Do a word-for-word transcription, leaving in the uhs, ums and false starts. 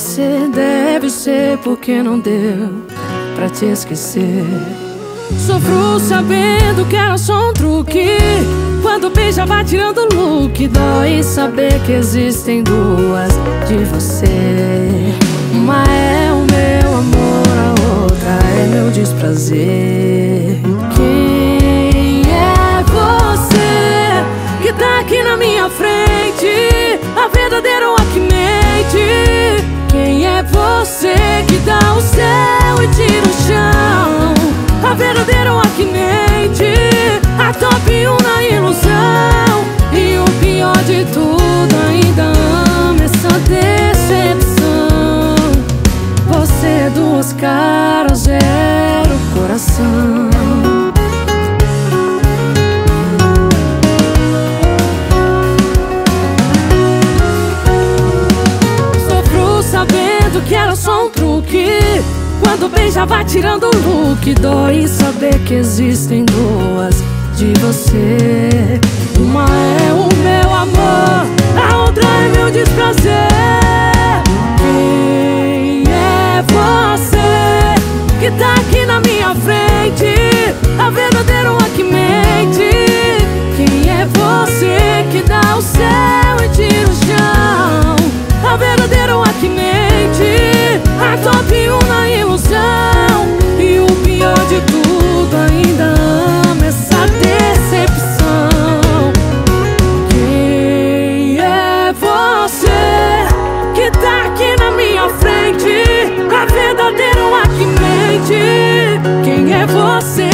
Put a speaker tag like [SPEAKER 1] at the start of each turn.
[SPEAKER 1] você, deve ser porque não deu pra te esquecer. Sofro sabendo que era só um truque, quando beijava tirando o look. Dói saber que existem duas de você. Uma é o meu amor, a outra é meu desprazer. Quem é você que tá aqui na minha frente? A verdadeira Walkmate. Quem é você que dá o céu e tira o chão? A verdadeira Walkmate, a top um na ilusão. E o pior de tudo, ainda amo essa decepção. Você é duas caras, zero coração. Sofro sabendo que era só um truque, quando beijava tirando o look. Dói saber que existem duas de você. Uma é o meu amor, a outra é meu desprazer. Quem é você que tá aqui na minha frente? A verdadeira Walkmate. Quem é você que dá o céu e tira o chão? A verdadeira Walkmate, a top um na ilusão. E o pior de tudo, ainda amo essa decepção. Quem é você que tá aqui na minha frente? A verdadeira Walkmate. Quem é você